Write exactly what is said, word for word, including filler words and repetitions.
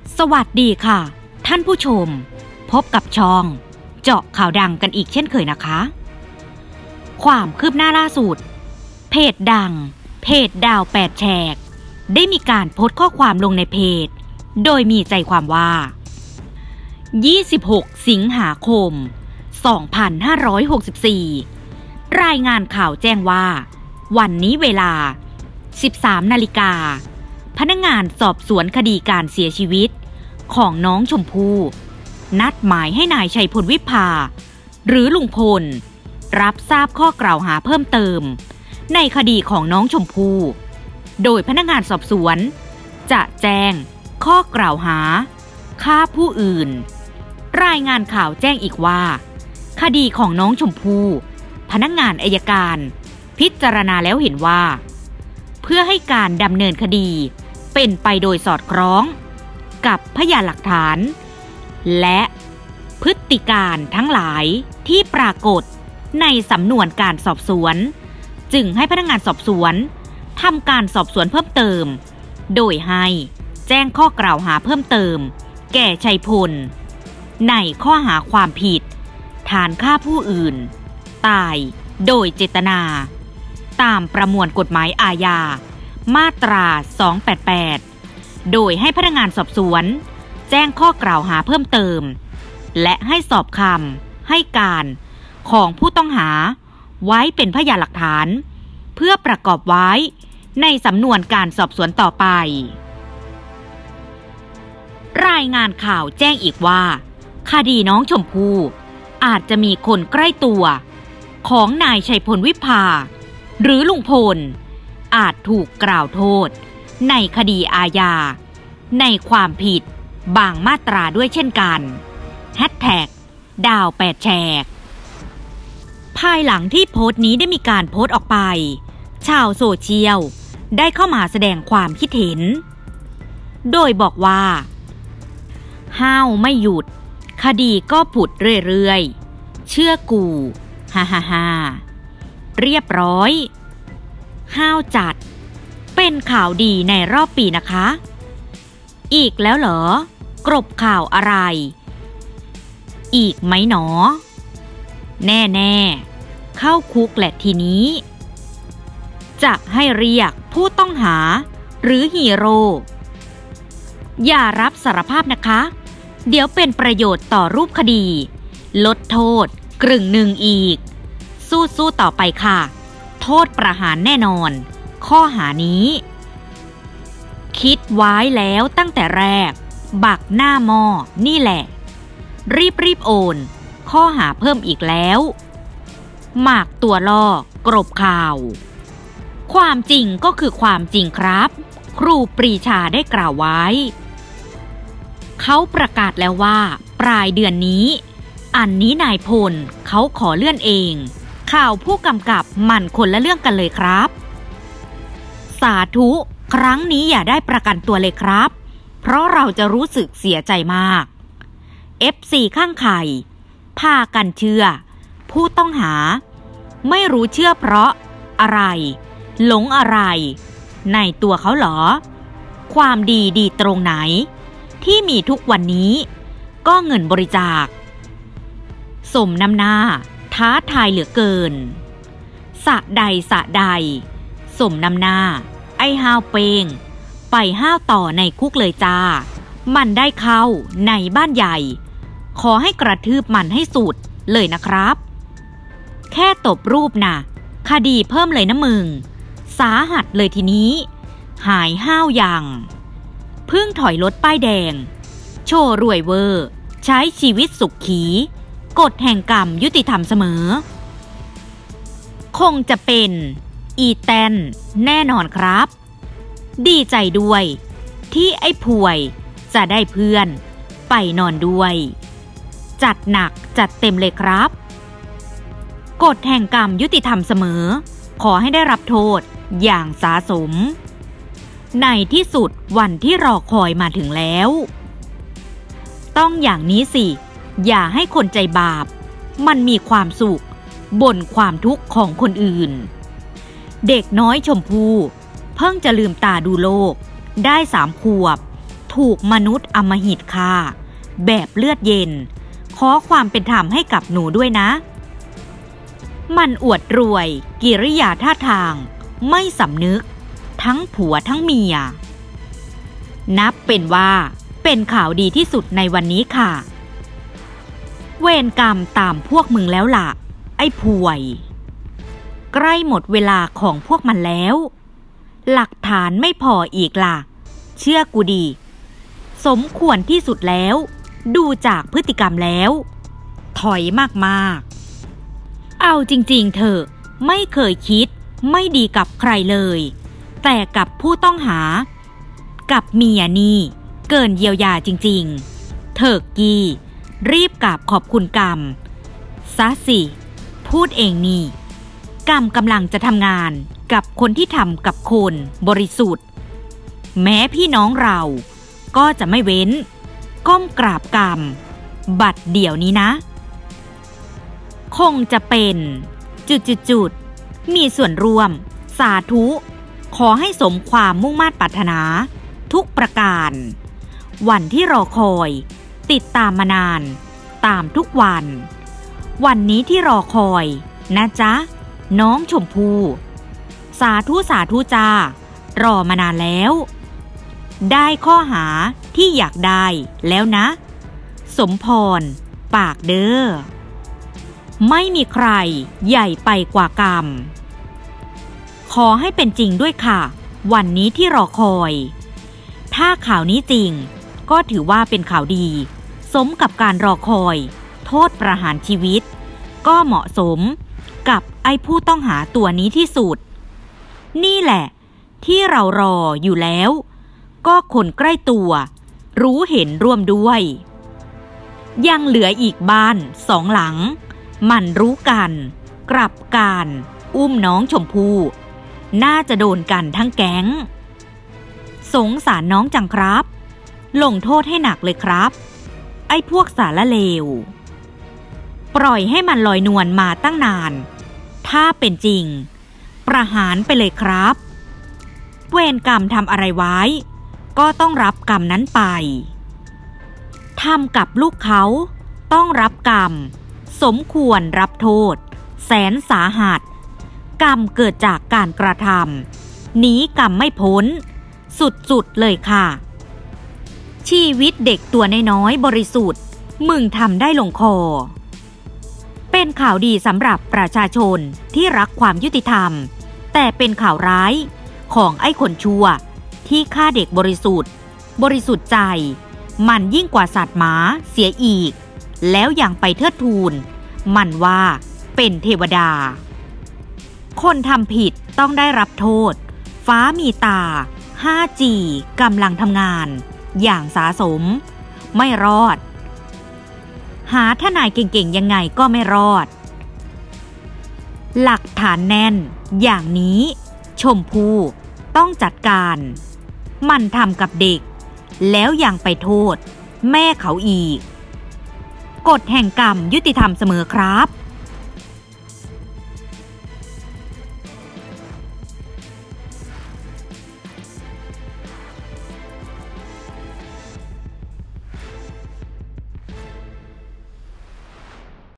สวัสดีค่ะท่านผู้ชมพบกับช่องเจาะข่าวดังกันอีกเช่นเคยนะคะความคืบหน้าล่าสุดเพจดังเพจดาวแปดแฉกได้มีการโพสต์ข้อความลงในเพจโดยมีใจความว่ายี่สิบหกสิงหาคมสองพันห้าร้อยหกสิบสี่รายงานข่าวแจ้งว่าวันนี้เวลา สิบสามนาฬิกาพนักงานสอบสวนคดีการเสียชีวิตของน้องชมพู่นัดหมายให้นายชัยพลวิภาหรือลุงพลรับทราบข้อกล่าวหาเพิ่มเติมในคดีของน้องชมพู่โดยพนักงานสอบสวนจะแจ้งข้อกล่าวหาฆ่าผู้อื่นรายงานข่าวแจ้งอีกว่าคดีของน้องชมพู่พนักงานอัยการพิจารณาแล้วเห็นว่าเพื่อให้การดำเนินคดีเป็นไปโดยสอดคล้องกับพยานหลักฐานและพฤติการทั้งหลายที่ปรากฏในสำนวนการสอบสวนจึงให้พนักงานสอบสวนทำการสอบสวนเพิ่มเติมโดยให้แจ้งข้อกล่าวหาเพิ่มเติมแก่ชัยพลในข้อหาความผิดฐานฆ่าผู้อื่นตายโดยเจตนาตามประมวลกฎหมายอาญามาตราสองแปดแปดโดยให้พนักงานสอบสวนแจ้งข้อกล่าวหาเพิ่มเติมและให้สอบคำให้การของผู้ต้องหาไว้เป็นพยานหลักฐานเพื่อประกอบไว้ในสำนวนการสอบสวนต่อไปรายงานข่าวแจ้งอีกว่าคดีน้องชมพู่อาจจะมีคนใกล้ตัวของนายชัยพลวิภาหรือลุงพลอาจถูกกล่าวโทษในคดีอาญาในความผิดบางมาตราด้วยเช่นกันแฮชแท็กดาวแปดแฉกภายหลังที่โพสต์นี้ได้มีการโพสต์ออกไปชาวโซเชียลได้เข้ามาแสดงความคิดเห็นโดยบอกว่าห้าวไม่หยุดคดีก็ผุดเรื่อยๆเชื่อกูฮ่าฮ่าฮ่าเรียบร้อยห้าวจัดเป็นข่าวดีในรอบปีนะคะอีกแล้วเหรอกรบข่าวอะไรอีกไหมหนอแน่ๆเข้าคุกแหละทีนี้จะให้เรียกผู้ต้องหาหรือฮีโร่อย่ารับสารภาพนะคะเดี๋ยวเป็นประโยชน์ต่อรูปคดีลดโทษกึ่งหนึ่งอีกสู้ๆต่อไปค่ะโทษประหารแน่นอนข้อหานี้คิดไว้แล้วตั้งแต่แรกบักหน้าหม้อนี่แหละรีบรีบโอนข้อหาเพิ่มอีกแล้วหมากตัวล่อกรบข่าวความจริงก็คือความจริงครับครูปรีชาได้กล่าวไว้เขาประกาศแล้วว่าปลายเดือนนี้อันนี้นายพลเขาขอเลื่อนเองข่าวผู้กำกับมันคนละเรื่องกันเลยครับสาธุครั้งนี้อย่าได้ประกันตัวเลยครับเพราะเราจะรู้สึกเสียใจมาก เอฟ ซี ข้างไข่พากันเชื่อผู้ต้องหาไม่รู้เชื่อเพราะอะไรหลงอะไรในตัวเขาเหรอความดีดีตรงไหนที่มีทุกวันนี้ก็เงินบริจาคสมน้ำหน้าท้าทายเหลือเกินสะใดสะใดสมน้ำหน้าไอ้ห้าวเปงไปห้าวต่อในคุกเลยจ้ามันได้เข้าในบ้านใหญ่ขอให้กระทืบมันให้สุดเลยนะครับแค่ตบรูปนะคดีเพิ่มเลยนะมึงสาหัสเลยทีนี้หายห้าวยังเพิ่งถอยรถป้ายแดงโชว์รวยเวอร์ใช้ชีวิตสุขขีกฎแห่งกรรมยุติธรรมเสมอคงจะเป็นอีแตนแน่นอนครับดีใจด้วยที่ไอ้ป่วยจะได้เพื่อนไปนอนด้วยจัดหนักจัดเต็มเลยครับกฎแห่งกรรมยุติธรรมเสมอขอให้ได้รับโทษอย่างสาสมในที่สุดวันที่รอคอยมาถึงแล้วต้องอย่างนี้สิอย่าให้คนใจบาปมันมีความสุขบนความทุกข์ของคนอื่นเด็กน้อยชมพู่เพิ่งจะลืมตาดูโลกได้สามขวบถูกมนุษย์อำมหิตฆ่าแบบเลือดเย็นขอความเป็นธรรมให้กับหนูด้วยนะมันอวดรวยกิริยาท่าทางไม่สำนึกทั้งผัวทั้งเมียนับเป็นว่าเป็นข่าวดีที่สุดในวันนี้ค่ะเวรกรรมตามพวกมึงแล้วล่ะไอ้ป่วยใกล้หมดเวลาของพวกมันแล้วหลักฐานไม่พออีกล่ะเชื่อกูดีสมควรที่สุดแล้วดูจากพฤติกรรมแล้วถอยมากๆเอาจริงๆเถอะไม่เคยคิดไม่ดีกับใครเลยแต่กับผู้ต้องหากับเมียนี่เกินเยียวยาจริงๆเถิกกี้รีบกราบขอบคุณกรรมซะสิพูดเองนี่กรรมกำลังจะทำงานกับคนที่ทำกับคนบริสุทธิ์แม้พี่น้องเราก็จะไม่เว้นก้มกราบกรรมบัดเดี๋ยวนี้นะคงจะเป็นจุดๆๆมีส่วนร่วมสาธุขอให้สมความมุ่งมา่ปรารถนาทุกประการวันที่รอคอยติดตามมานานตามทุกวันวันนี้ที่รอคอยนะจ๊ะน้องชมพู่สาธุสาธุจ้ารอมานานแล้วได้ข้อหาที่อยากได้แล้วนะสมพรปากเด้อไม่มีใครใหญ่ไปกว่ากรรมขอให้เป็นจริงด้วยค่ะวันนี้ที่รอคอยถ้าข่าวนี้จริงก็ถือว่าเป็นข่าวดีสมกับการรอคอยโทษประหารชีวิตก็เหมาะสมกับไอ้ผู้ต้องหาตัวนี้ที่สุดนี่แหละที่เรารออยู่แล้วก็คนใกล้ตัวรู้เห็นร่วมด้วยยังเหลืออีกบ้านสองหลังมันรู้กันกลับการอุ้มน้องชมพู่น่าจะโดนกันทั้งแก๊งสงสารน้องจังครับลงโทษให้หนักเลยครับไอ้พวกสารเลวปล่อยให้มันลอยนวลมาตั้งนานถ้าเป็นจริงประหารไปเลยครับเวรกรรมทำอะไรไว้ก็ต้องรับกรรมนั้นไปทำกับลูกเขาต้องรับกรรมสมควรรับโทษแสนสาหัสกรรมเกิดจากการกระทำหนีกรรมไม่พ้นสุดๆเลยค่ะชีวิตเด็กตัวน้อยๆบริสุทธิ์มึงทำได้ลงคอเป็นข่าวดีสำหรับประชาชนที่รักความยุติธรรมแต่เป็นข่าวร้ายของไอ้คนชั่วที่ฆ่าเด็กบริสุทธิ์บริสุทธิ์ใจมันยิ่งกว่าสัตว์หมาเสียอีกแล้วยังไปเทิดทูนมันว่าเป็นเทวดาคนทำผิดต้องได้รับโทษฟ้ามีตา ห้าจี กำลังทำงานอย่างสาสมไม่รอดหาทนายเก่งๆยังไงก็ไม่รอดหลักฐานแน่นอย่างนี้ชมพู่ต้องจัดการมันทำกับเด็กแล้วยังไปโทษแม่เขาอีกกฎแห่งกรรมยุติธรรมเสมอครับ